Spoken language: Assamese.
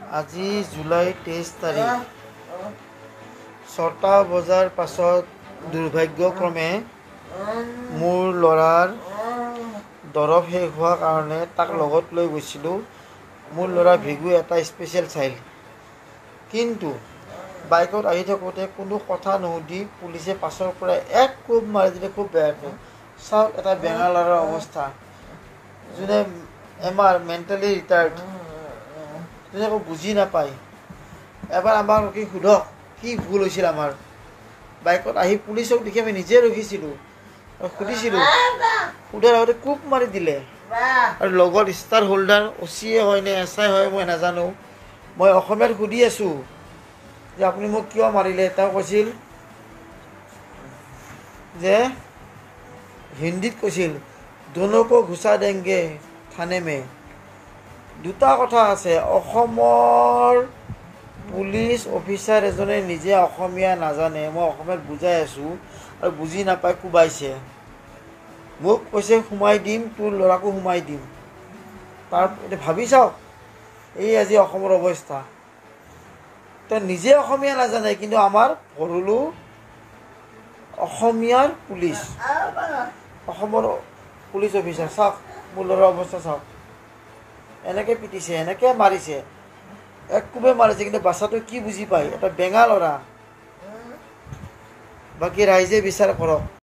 আজি জুলাই 23 তাৰিখ 6টা বজাৰ পাছত দুৰ্ভাগ্যক্ৰমে মোৰ ল'ৰাৰ দৰৱ শেষ হোৱাৰ কাৰণে তাক লগত লৈ গৈছিলোঁ। মোৰ ল'ৰা ভিগু এটা স্পেচিয়েল চাইল্ড, কিন্তু বাইকত আহি থাকোঁতে কোনো কথা নুসুধি পুলিচে পাছৰ পৰা এক কোব মাৰি দিলে। খুব বেয়াকৈ চাওক, এটা বেঙা ল'ৰাৰ অৱস্থা, যোনে মেণ্টেলি ৰিটায়াৰ্ড, যোনে একো বুজি নাপায়। এবাৰ আমাক ৰখি সোধক কি ভুল হৈছিল আমাৰ। বাইকত আহি পুলিচক দেখি আমি নিজে ৰখিছিলোঁ, সুধিছিলোঁ, সোধাৰ আগতে কোব মাৰি দিলে। আৰু লগত ষ্টাৰ হোল্ডাৰ অচিয়ে হয় নে এছাই হয় মই নাজানো। মই অসমীয়াত সুধি আছোঁ যে আপুনি মোক কিয় মাৰিলে। তেওঁ কৈছিল যে হিন্দীত কৈছিল দোনোকো ঘুচা দেংগে থানে মে। দুটা কথা আছে, অসমৰ পুলিচ অফিচাৰ এজনে নিজে অসমীয়া নাজানে, মই অসমীয়াত বুজাই আছোঁ আৰু বুজি নাপায়, কোবাইছে। মোক কৈছে সোমাই দিম, তোৰ ল'ৰাকো সোমাই দিম। তাৰ ভাবি চাওক, এই আজি অসমৰ অৱস্থা। তেওঁ নিজে অসমীয়া নাজানে, কিন্তু আমাৰ ভৰলো অসমীয়াৰ পুলিচ, অসমৰ পুলিচ অফিচাৰ। চাওক মোৰ ল'ৰাৰ অৱস্থা চাওক, এনেকৈ পিটিছে, এনেকৈ মাৰিছে, এক কোবে মাৰিছে, কিন্তু বাচ্চাটো কি বুজি পায়, এটা বেঙা ল'ৰা। বাকী ৰাইজে বিচাৰ কৰক।